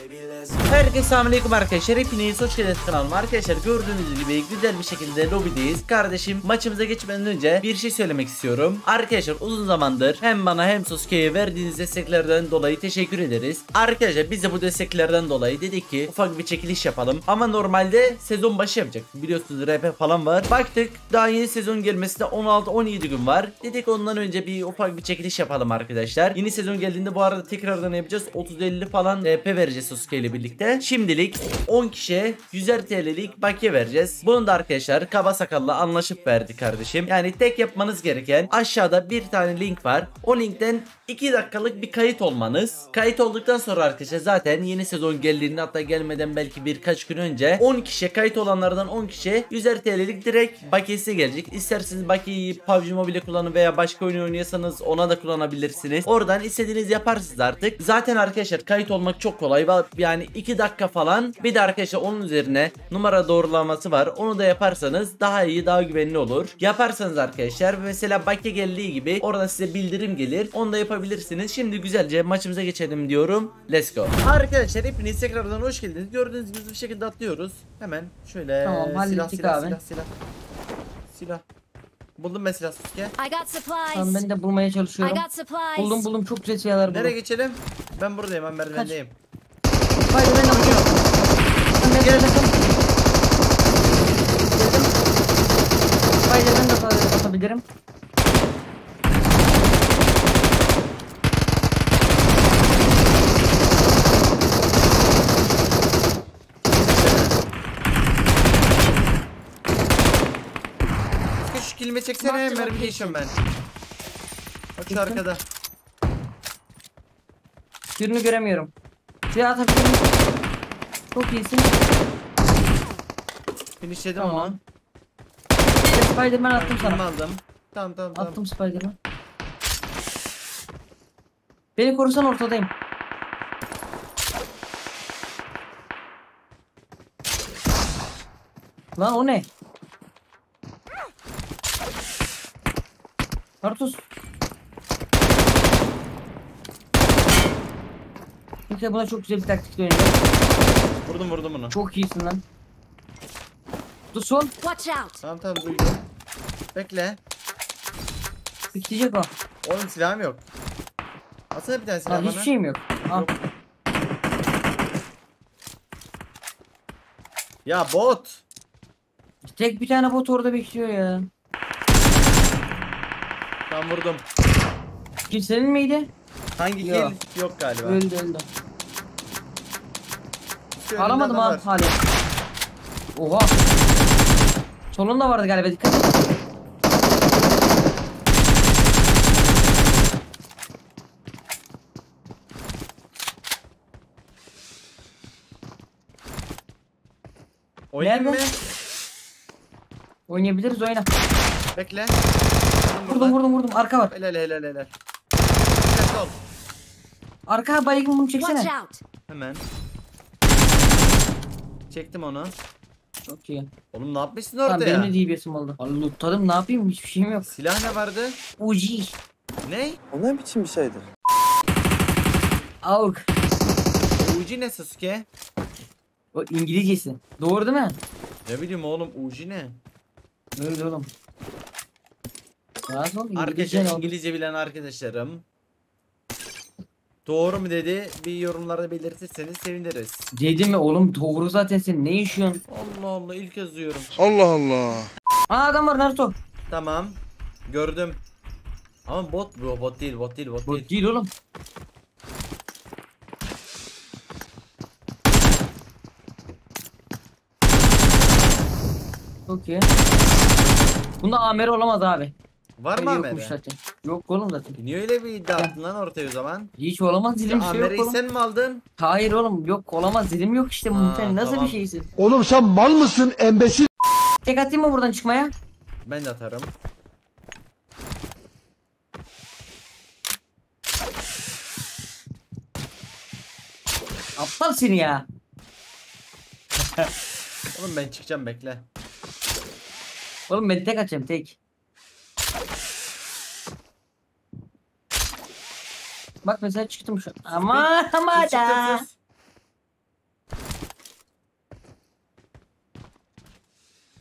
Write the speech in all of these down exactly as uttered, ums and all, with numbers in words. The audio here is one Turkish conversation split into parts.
Herkese selamünaleyküm arkadaşlar, hepiniz hoş geldiniz kanalıma. Arkadaşlar gördüğünüz gibi güzel bir şekilde lobideyiz. Kardeşim, maçımıza geçmeden önce bir şey söylemek istiyorum. Arkadaşlar uzun zamandır hem bana hem Sasuke'ye verdiğiniz desteklerden dolayı teşekkür ederiz. Arkadaşlar biz de bu desteklerden dolayı dedik ki ufak bir çekiliş yapalım. Ama normalde sezon başı yapacaktık, biliyorsunuz R P falan var. Baktık daha yeni sezon gelmesine on altı on yedi gün var. Dedik ondan önce bir ufak bir çekiliş yapalım arkadaşlar. Yeni sezon geldiğinde bu arada tekrardan yapacağız. otuz elli falan R P vereceğiz Sasuke ile birlikte. Şimdilik on kişiye yüzer T L'lik bakiye vereceğiz. Bunu da arkadaşlar Kaba Sakal'la anlaşıp verdi kardeşim. Yani tek yapmanız gereken aşağıda bir tane link var. O linkten iki dakikalık bir kayıt olmanız. Kayıt olduktan sonra arkadaşlar zaten yeni sezon geldiğinde, hatta gelmeden belki birkaç gün önce on kişiye, kayıt olanlardan on kişiye yüzer T L'lik direkt bakiyesi gelecek. İsterseniz bakiyeyi P U B G Mobile kullanın veya başka oyun oynuyorsanız ona da kullanabilirsiniz. Oradan istediğiniz yaparsınız artık. Zaten arkadaşlar kayıt olmak çok kolay. Yani iki dakika falan. Bir de arkadaşlar onun üzerine numara doğrulaması var. Onu da yaparsanız daha iyi, daha güvenli olur. Yaparsanız arkadaşlar mesela bakiye geldiği gibi orada size bildirim gelir. Onu da yapabilirsiniz. Şimdi güzelce maçımıza geçelim diyorum. Let's go. Arkadaşlar hepiniz tekrardan hoş geldiniz. Gördüğünüz gibi bir şekilde atlıyoruz. Hemen şöyle tamam, silah silah, abi. silah silah silah. Buldum mesela Sasuke. Tamam, ben de bulmaya çalışıyorum. Buldum buldum çok güzel silahlar buldum. Nereye geçelim? Ben buradayım, ben merdivendeyim. Hayır, ben de bakıyorum. Ben de bakıyorum. Hayır, ben de atabilirim. Şu kilime çeksene, mermi değişiyorum ben. Bak şu arkada. Birini göremiyorum. Silah atabilirim. Çok iyisin. Finishledim Tamam. onu. Spiderman attım sana. Aldım. Tamam tamam tamam. Attım Spiderman. Beni korusan, ortadayım. Lan o ne? Kartus. Peki buna çok güzel bir taktik oynayacağım. Vurdum vurdum bunu. Çok iyisin lan. Dursun. Tamam tamam duydum. Bekle. Bitecek o. Oğlum silahım yok. Atsana bir tane silah Lan bana. hiçbir şeyim yok. Al. Yok. Ya bot. Tek bir tane bot orada bekliyor ya. Tamam vurdum. Kill senin miydi? Hangi Yok. kill? Yok galiba. Öldü öldü. Şu önümde Alamadım adam abi var. hala. Oha. Solunda vardı galiba, dikkat et. Oynayayım mı? Nerede? Oynayabiliriz, oyna. Bekle. Vurdum vurdum vurdum, arka var. Helal helal helal. Helal sol. Arka baygın, bunu çeksene. Hemen. Çektim onu. Çok iyi. Oğlum ne yapmışsın Tamam, orada benim ya? de D B S'im oldu. Vallahi lootladım, ne yapayım, hiçbir şeyim yok. Silah ne vardı? Uci. Ne? O ne biçim bir şeydir? Avuk. Uji ne Sasuke? O İngilizcesi. Doğru değil mi? Ne bileyim oğlum, Uji ne? Öyle oğlum. Rahat ol, İngilizce Arkadaşlar, ne oldu? İngilizce bilen arkadaşlarım, doğru mu dedi, bir yorumlarda belirtirseniz seviniriz. Dedim mi oğlum, doğru zaten, sen ne yaşıyorsun? Allah Allah, ilk yazıyorum. Allah Allah. Aa, adam var Naruto. Tamam. Gördüm. Ama bot bu, bot değil, bot değil, bot, Bot değil. değil oğlum. Çok iyi. Bunda Amer olamaz abi. Var mı Yokmuş Amer'e? zaten. Yok oğlum zaten. Niye öyle bir iddia attın lan ortaya o zaman? Hiç olamaz, dilim şey yok Amer'i oğlum. sen mi aldın? Hayır oğlum, yok olamaz, dilim yok işte. Ha, Sen nasıl tamam. bir şeysin? Oğlum sen mal mısın embesil? Tek atayım mı buradan çıkmaya? Ben de atarım. Aptal seni ya. Oğlum ben çıkacağım, bekle. Oğlum ben tek açacağım, tek. Bak mesela çıktım şu an. Ama ama Sus, da. sus, sus.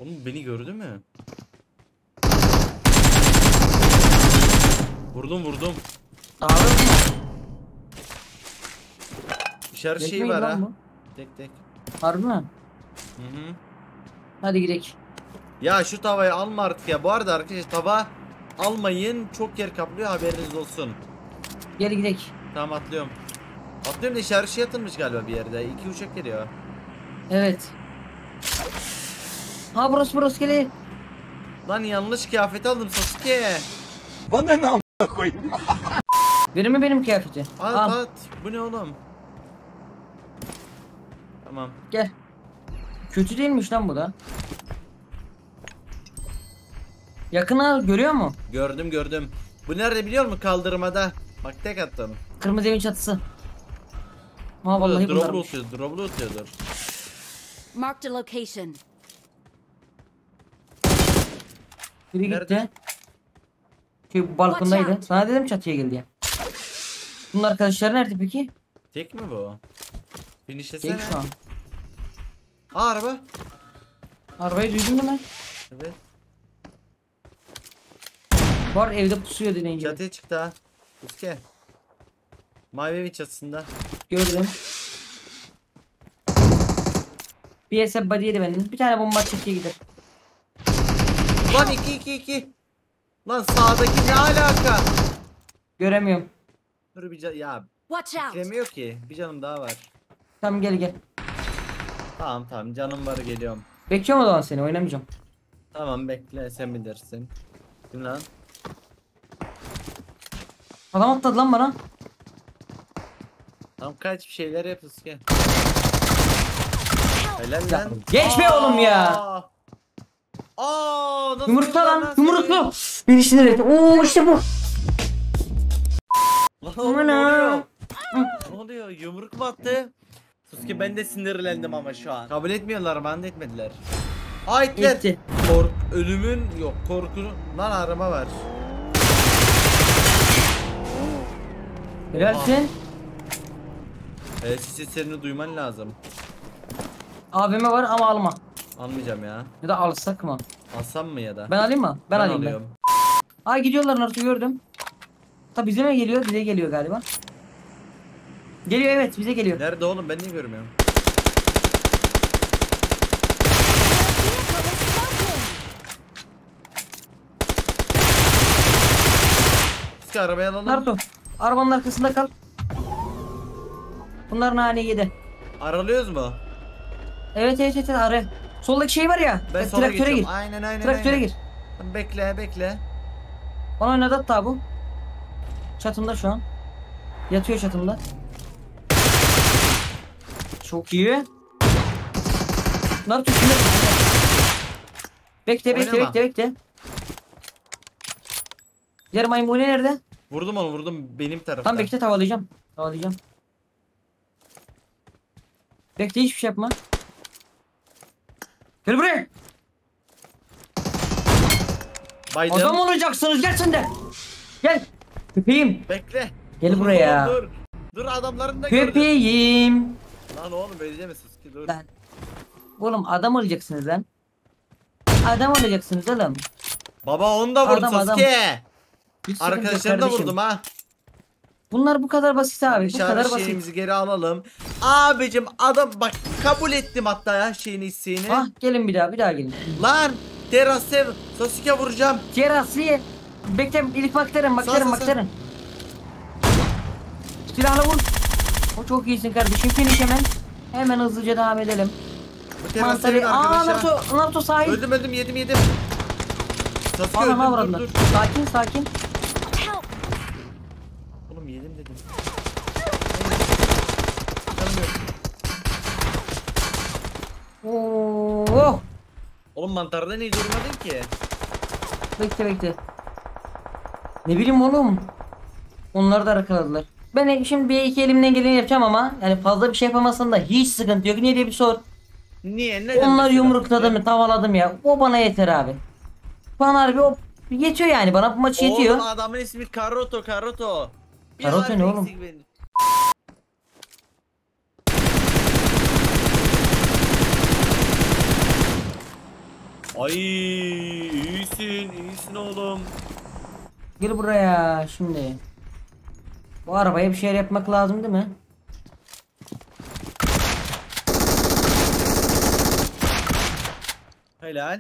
Oğlum beni gördü mü? Vurdum vurdum. Abi İşaret şeyi Bekleyin var lan ha. bu. Tek tek. Harbi mi? Hı hı. Hadi gidelim. Ya şu tavayı alma artık ya. Bu arada arkadaşlar tava almayın. Çok yer kaplıyor, haberiniz olsun. Gel gidelim. Tamam atlıyorum. Atlıyorum da işaret şey atılmış galiba bir yerde. İki uçak geliyor. Evet. Ha burası burası gel. Lan yanlış kıyafet aldım Sasuke. Bana ne a**a koyayım? Verir mi benim kıyafeti? At Al at. Bu ne oğlum? Tamam. gel. Kötü değilmiş lan bu da. Yakına görüyor mu? Gördüm gördüm. Bu nerede biliyor musun? Kaldırmada. Bak tek attım. Kırmızı evin çatısı. Ha vallahi Drop'lu bunlarmış. atıyor. Drop'lu atıyordur. Marked a location. Biri Nerede? gitti. Şu balkondaydı. Watch out. Sana dedim çatıya gel diye. Bunun arkadaşları nerede peki? Tek mi bu? Finişlesene. Tek şu an. Aa araba. Arabayı duydun mu lan? Evet. Var evde pusuyor deneyince. Çatıya çıktı ha. Sasuke. Mavi evin çatısında. Gördüm. Bir S body yedi benden. Bir tane bomba çatıya gider. Lan iki iki iki. Lan sağdaki ne alaka? Göremiyorum. Dur bir can ya. Watch out. Bitiremiyor ki. Bir canım daha var. Tamam gel gel. Tamam tamam canım var geliyorum. Bekliyorum o zaman seni oynamayacağım. Tamam bekle sen bilirsin. Kim lan? Adam atladı lan bana. Tamam kaç bir şeyler yap Sasuke. Helal Ya, lan. geçme oğlum ya. Aa! Aa, nasıl Yumrukla vurdu lan nasıl yumrukla. vurdu? Beni sinir etti. Oo işte bu. Lan oğlum, ne Ana. oluyor? Ne oluyor? Yumruk mu attı? Sasuke ben de sinirlendim ama şu an. Kabul etmiyorlar, bana da etmediler. Aa ettiler. Etti. Kork ölümün yok korkunun lan araba var. Helalsin. Ee, ses seslerini duyman lazım. A V M var ama alma. Almayacağım ya. Ya da alsak mı? Alsam mı ya da? Ben alayım mı? Ben, alayım alıyorum. ben. Aa gidiyorlar Naruto gördüm. Tabi bize mi geliyor? Bize geliyor galiba. Geliyor evet bize geliyor. Nerede oğlum ben niye görmüyorum? Sasuke arabayı alalım. Naruto arabanın arkasında kal. Bunlar nane yedi. Aralıyoruz mu? Evet evet evet arı. Soldaki şey var ya. Ben e, sola traktöre geçiyorum. gir. Aynen aynen Traktöre aynen. gir. Bekle bekle. Bana oynadı hatta bu. Çatımda şu an. Yatıyor çatımda. Çok iyi. Naruto şunu. Bekle bekle Oynama. bekle bekle. Diğer maymunu nerede? Vurdum onu vurdum benim tarafta. Tam bekle tavalayacağım. Tavalayacağım. Bekle hiçbir şey yapma. Gel buraya. Baydım. Adam olacaksınız gel sen de. Gel. Köpeğim. Bekle. Gel Dur, buraya. Dur. Dur adamların da gördüm. Köpeğim. Lan oğlum böyle deme Sasuke dur. Lan. Oğlum adam olacaksınız lan. Adam olacaksınız oğlum. Baba onu da vur Adam, Sasuke. Hiç sıkıntı yok Arkadaşlarını da kardeşim. vurdum ha. Bunlar bu kadar basit abi. Bu kadar İşaret basit. şeyimizi geri alalım. Abicim adam bak kabul ettim hatta ya şeyini isteğini. Ah gelin bir daha bir daha gelin. Lan Teras sev Sasuke vuracağım. Cerasi. Bekle ilk bakterim bakterim Sağ, sağ, sağ. bakterim. Silahla vur. O çok iyisin kardeşim. Finish hemen. Hemen hızlıca devam edelim. Bu Teras Mantarı. sevin Aa arkadaşa. Naruto, Naruto sahil. Öldüm öldüm yedim yedim. Sasuke Anam öldüm dur avradını. dur. Sakin sakin. Help. Oğlum yedim dedim. Canım yok. Oo. Oğlum mantarda niye durmadın ki? Bekle bekle. Ne bileyim oğlum. Onlar da arkaladılar. Ben şimdi bir iki elimden geleni yapacağım ama yani fazla bir şey yapamazsam da hiç sıkıntı yok. Niye diye bir sor. Niye? Neden Onlar mesela? yumrukladım, tavaladım ya. O bana yeter abi. Bana harbi o yetiyor yani bana bu maç yetiyor. Oğlum adamın ismi Karoto Karoto. Bir Karoto harf ne oğlum? eksik benim. Ay iyisin iyisin oğlum. Gel buraya şimdi. Bu arabaya bir şeyler yapmak lazım değil mi? Helal.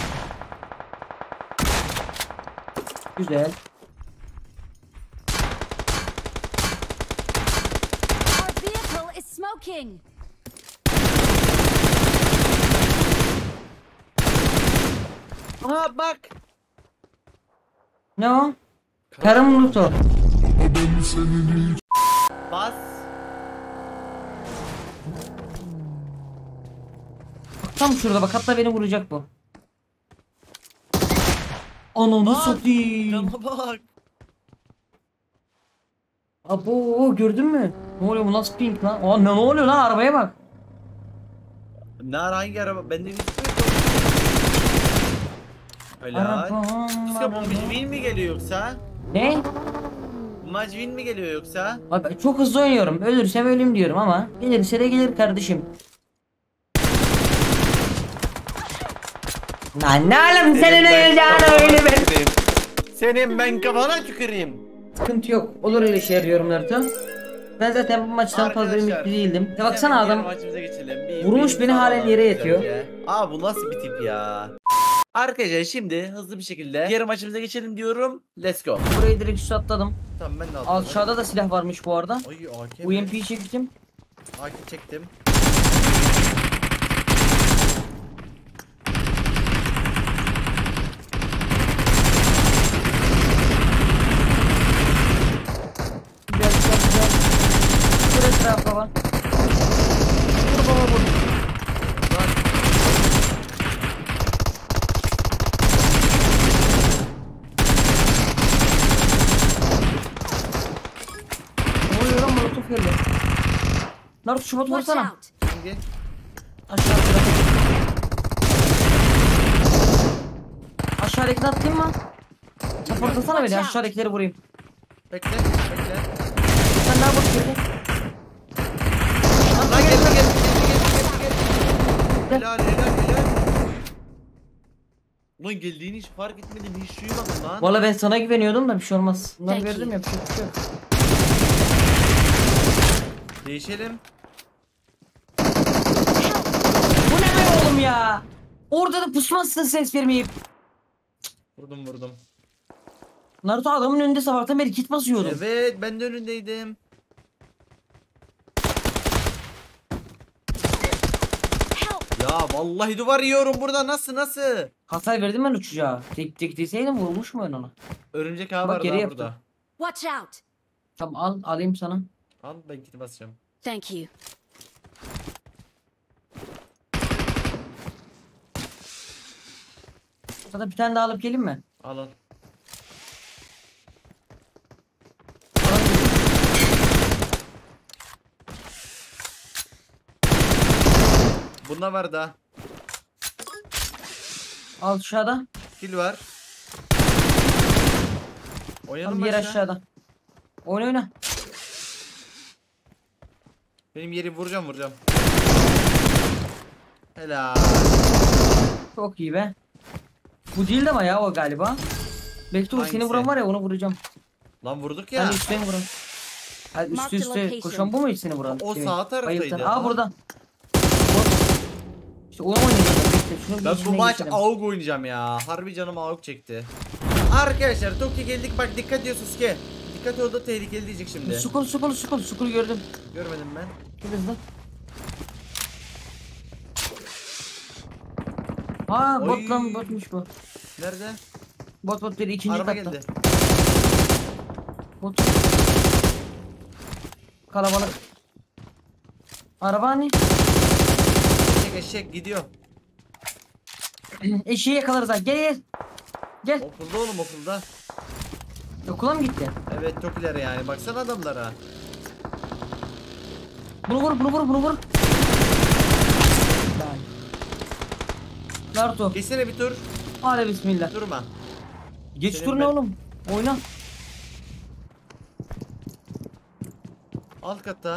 Güzel. Our vehicle is smoking. Aha bak. Ne o? Karım Luto. Bas. Bak tam şurada bak, hatta beni vuracak bu. Ananı Bak, satayım. Cana bak. Abo gördün mü? Ne oluyor, bu nasıl pink lan? Aa, ne, ne oluyor lan, arabaya bak. Ne ara hangi araba? Ben de Helal. Araba. Kıska bu win mi geliyor yoksa? Ne? Bu maç win mi geliyor yoksa? Abi ben çok hızlı oynuyorum. Ölürsem ölüm diyorum ama gelirse de gelir kardeşim. Lan ne alem senin oyuncağını öyle ben. Senin ben kafana tüküreyim. Sıkıntı yok. Olur öyle şeyler yorumlarda. Ben zaten bu maçtan fazla Arkadaşlar, ümitli değildim. Ya baksana hemen diğer adam maçımıza geçelim. Bir- vurmuş bir beni, sağlam halen yere güzel yatıyor. ya. Aa bu nasıl bir tip ya? Arkadaşlar şimdi hızlı bir şekilde diğer maçımıza geçelim diyorum. Let's go. burayı direkt üstü atladım. Tamam ben de aldım. Aşağıda da silah varmış bu arada. Ay A K U M P'yi çektim. A K çektim. Güzel güzel güzel. Vur etrafa bak. Vur baba vur. Lan. Ne oluyor lan, molotof geldi. Naruto şu botu Watch vursana. out. Şimdi Aşağı atla. Aşağıdakini atayım mı? Çapırtasana beni, aşağıdakileri vurayım. bekle bekle. Sen daha boş gel. Lan geldi geldi geldi geldi geldi. Helal helal helal. Ulan geldiğini hiç fark etmedim, hiç duymadım lan. Valla ben sana güveniyordum da bir şey olmaz. Bunları Thank gördüm you. ya, bir şey bir şey yok. Değişelim. Bu ne be oğlum ya? Orada da pusmazsın ses vermeyip. Vurdum vurdum. Naruto adamın önünde sabahtan beri kit basıyordum. Evet ben de önündeydim. Help. Ya vallahi duvar yiyorum burada, nasıl nasıl? Hasar verdim ben uçacağa. Tek tek deseydim vurmuş mu ben ona? Örümcek ağı Bak, var geri daha yaptım. burada. Watch out. Tamam al, alayım sana. Al ben kiti basacağım. Thank you. Sana bir tane daha alıp geleyim mi? Al al. Bunda var da. Al aşağıda. Kill var. Oynayalım Tam mı yer aşağı? aşağıda. Oyna oyna. Benim yeri vuracağım vuracağım. Helal. Çok iyi be. Bu değildi ama ya o galiba. Belki de o seni Hangisi? vuran var ya, onu vuracağım. Lan vurduk ya. Hani üstten vuran. Hani üstü Mark the üste location. koşan bu mu seni vuran? O Demin. sağ taraftaydı. Bayıltan. Aa Aa. burada. Bot. İşte onu oynayacağım. Bekle, şunu bir Ben bu içinden maç geçelim. A U G oynayacağım ya. Harbi canım A U G çekti. Arkadaşlar Tokyo geldik, bak dikkat diyor Sasuke. Dikkat, orada tehlikeli diyecek şimdi. Sukul sukul sukul sukul gördüm. Görmedim ben. Çok hızlı. Aa Oy. bot lan, botmuş bu. Nerede? Bot bot dedi, ikinci Araba katta. geldi. Bot. Kalabalık. Araba hani? Eşek eşek gidiyor. Eşeği yakalarız ha. Gel gel. Gel. Okulda oğlum, okulda. Okula mı gitti? Evet Tokiler yani, baksana adamlara. Bunu vur, bunu vur, bunu vur. Lan. Naruto. Geçsene bir tur. Hadi bismillah. Durma. Geç Senin tur ne ben- oğlum? Oyna. Alt katta.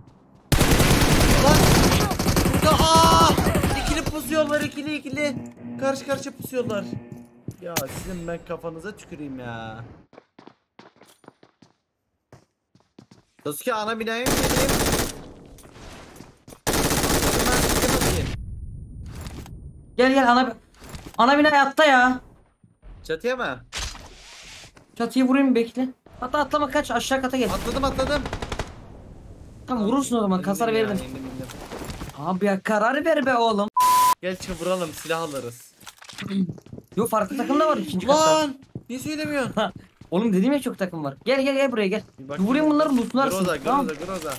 Lan! Burada aa! İkili pusuyorlar, ikili ikili. Karşı karşı pusuyorlar. Ya sizin ben kafanıza tüküreyim ya. Sasuke ana binaya mı gideyim? Gel gel ana ana bina atla ya. Çatıya mı? Çatıyı vurayım bekle. Hatta atlama kaç aşağı kata gel. Atladım atladım. Tamam vurursun o zaman kasar İndim ya, verdim. indim, indim. Abi ya karar ver be oğlum. Gel çıkıp vuralım, silah alırız. Yo farklı takım da var ikinci katta. Lan! Niye söylemiyorsun? Oğlum dedim ya çok takım var. Gel gel gel buraya gel. Bir bak- Vurayım bunları lootlarsın. Groza, Tamam. groza, groza.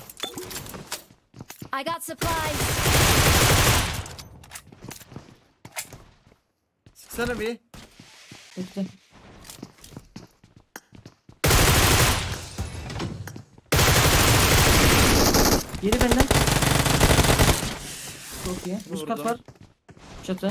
I got supplies. Sıksana bir. Bekle. Geri benden. Çok iyi. Üst kat Vurdum. var. Çatı.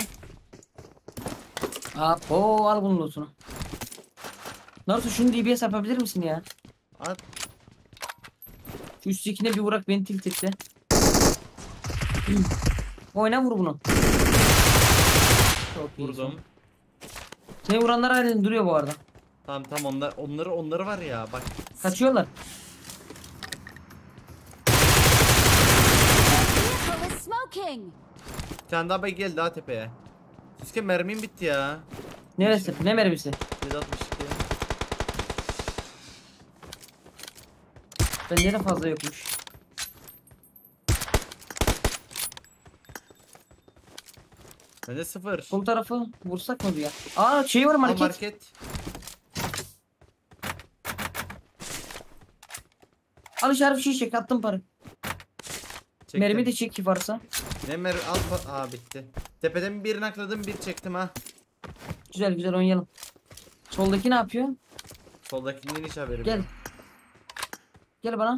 Apo al bunun lootunu. Naruto şunu D B S yapabilir misin ya? At. Şu üsttekine bir vurak beni tilt etti. Oyna vur bunu. Çok iyi. Vurdum. Seni vuranlar halen duruyor bu arada. Tamam tamam onlar onları onları var ya bak. Kaçıyorlar. Vehicle is smoking. Bir tane daha bak gel daha tepeye. Sasuke mermim bitti ya. Neresi? Ne mermisi? yüz altmış iki. Bende de fazla yokmuş. Bende sıfır. Sol tarafı vursak mı bir ya? Aa şey var Al market. market. Al işaret şey çek attım para. Çektim. Mermi de çek ki varsa. Ne mer al pa- Aa bitti. Tepeden bir nakladım bir çektim ha. Güzel güzel oynayalım. Soldaki ne yapıyor? Soldakinin hiç haberim Gel. yok. Gel bana.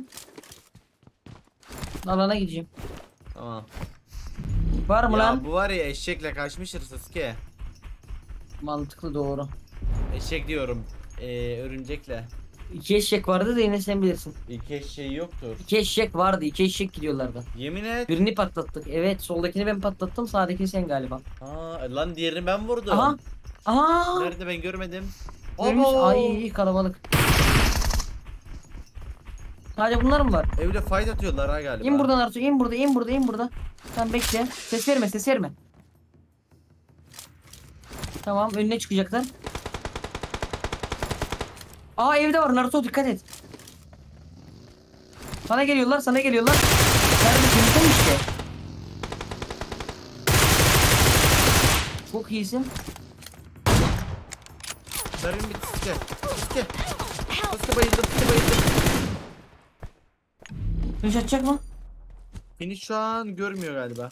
Alana gideceğim. Tamam. Var mı Ya lan? bu var ya eşekle kaçmıştır Sasuke. Mantıklı doğru. Eşek diyorum. Ee, örümcekle. İki eşek vardı da yine sen bilirsin. İki eşeği yoktur. İki eşek vardı. İki eşek gidiyorlardı. Yemin et. Birini patlattık. Evet soldakini ben patlattım. Sağdakini sen galiba. Aa, lan diğerini ben vurdum. Aha. Aha. Nerede ben görmedim. Görmüş. Abo! Ay kalabalık. Sadece bunlar mı var? Evde fight atıyorlar ha galiba. İn buradan Artu. in burada. in burada. in burada. Tamam bekle. Ses verme. Ses verme. Tamam önüne çıkacaklar. Aa evde var Naruto dikkat et. Sana geliyorlar. Sana geliyorlar. Kardeşim sen işte. Çok iyisin. Sarayım bitti Sasuke. Sasuke. Sasuke bayıldım. Sasuke bayıldım. Dönüş atacak mı? Beni şu an görmüyor galiba.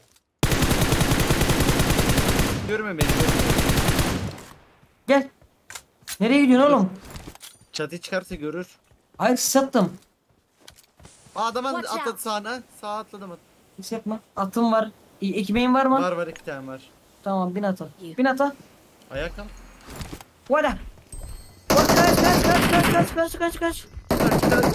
Görme beni. görmüyor. Gel. Nereye gidiyorsun oğlum? Çatı çıkarsa görür. Hayır sattım. Aa adam Watch atladı out. sağına. Sağa atladım. Hiç yapma. Atım var. E ekmeğin var mı? Var var iki tane var. Tamam bin ata. Bin ata. Ayak al. Vada. Kaç kaç kaç kaç kaç kaç kaç kaç. Kaç kaç.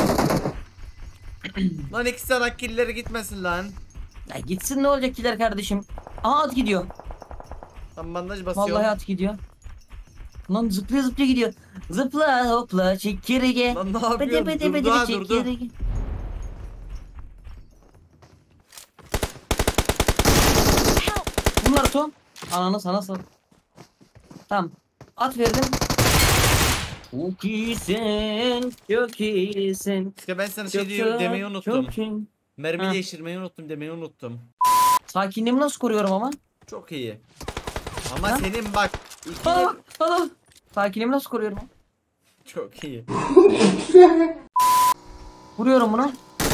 Lan iki tane killeri gitmesin lan. Ya gitsin ne olacak kiler kardeşim. Aha at gidiyor. Tam bandaj basıyorum. Vallahi at gidiyor. Lan zıplaya zıplaya gidiyor. Zıpla hopla çekirge. Lan ne Bıdı yapıyorsun? bıdı bıdı Durdu ha durdu. çekirge. Bunlar Tom. Ananı sana sal. Tamam. At verdim. Çok iyisin. Çok iyisin. İşte ben sana şey Çok diyor, çok, demeyi unuttum. çok iyi. Mermi Ha. değiştirmeyi unuttum demeyi unuttum. Sakinliğimi nasıl koruyorum ama? Çok iyi. Ama Ha? senin bak iki Aa, aa. Sakinliğimi nasıl koruyorum? çok iyi. Vuruyorum bunu.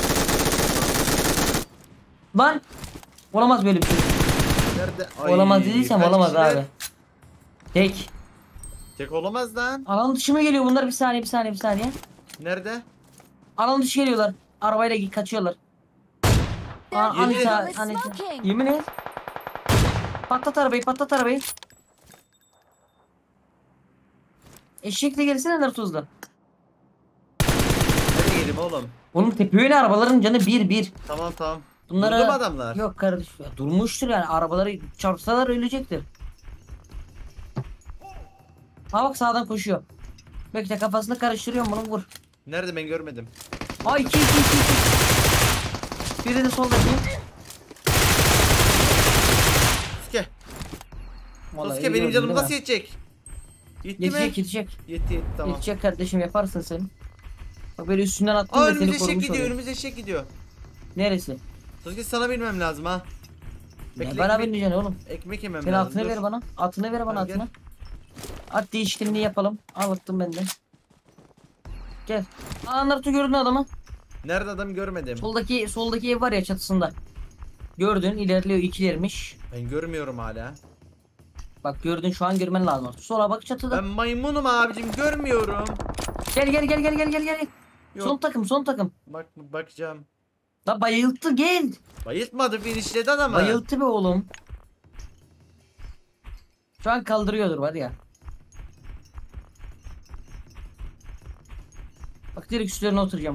Lan. Olamaz böyle bir şey. Nerede? Ay, Olamaz dediysem kaç olamaz kişiler? abi. Tek. Tek olamaz lan. Alan dışı mı geliyor bunlar? Bir saniye bir saniye bir saniye. Nerede? Alan dışı geliyorlar. Arabayla git kaçıyorlar. Aa, Yemin Anita, et. Anita. Smoking. Yemin et. Patlat arabayı patlat arabayı. Eşekle gelsene Naruto'zla. Nereye geleyim oğlum? Oğlum tepeye arabaların canı bir bir. Tamam tamam. Bunlara... Durdu mu adamlar? Yok kardeş ya, durmuştur yani arabaları çarpsalar ölecektir. Ha bak sağdan koşuyor. Bekle kafasını karıştırıyorum bunu vur. Nerede ben görmedim. Ay iki iki iki iki. Biri de soldaki. Sasuke. Vallahi Sasuke benim gördün canım değil mi? nasıl yetecek? Yetti Yetecek mi? yetecek. Yetti yetti tamam. Yetecek kardeşim yaparsın sen. Bak böyle üstünden attım Aa da seni önümüze eşek korumuş gidiyor oluyor. önümüze eşek gidiyor. Neresi? Sasuke sana bilmem lazım ha. Ne bana ekmek, bineceksin oğlum. ekmek yemem Sen lazım. atını dur. ver bana. Atını ver bana Al, gel. atını. At değişikliğini yapalım. Al attım ben de. Gel. Aa Naruto gördün adamı. Nerede adam görmedim. Soldaki soldaki ev var ya çatısında. Gördün ilerliyor ikilermiş. Ben görmüyorum hala. Bak gördün şu an görmen lazım artık. Sola bak çatıda. Ben maymunum abicim görmüyorum. Gel gel gel gel gel gel gel. Yok. Son takım son takım. Bak bakacağım. La bayılttı gel. Bayıltmadı finishledi adamı. Bayılttı be oğlum. Şu an kaldırıyordur var ya. Bak direkt üstlerine oturacağım.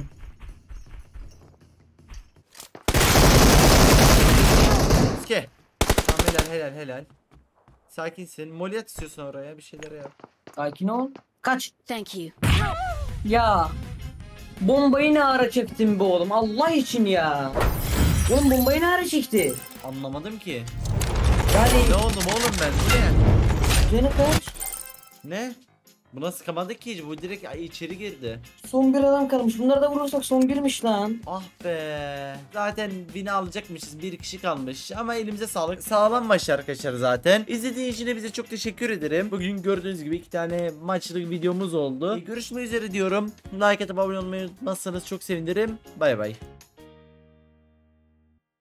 Sasuke. Tamam helal helal helal. Sakinsin. Molly at istiyorsun oraya bir şeyler yap. Sakin ol. Kaç. Thank you. Ya. Bombayı ne ara çektin be oğlum Allah için ya. Oğlum bombayı ne ara çekti? Anlamadım ki. Yani Ne oldum oğlum ben? Bu ne? canı kaç? Ne? Buna sıkamadı ki bu direkt ay, içeri girdi. Son bir adam kalmış. Bunları da vurursak son birmiş lan. Ah be. Zaten bini alacakmışız. Bir kişi kalmış. Ama elimize sağlık. Sağlam maç arkadaşlar zaten. İzlediğiniz için de bize çok teşekkür ederim. Bugün gördüğünüz gibi iki tane maçlık videomuz oldu. Görüşmek üzere diyorum. Like atıp abone olmayı unutmazsanız çok sevinirim. Bay bay.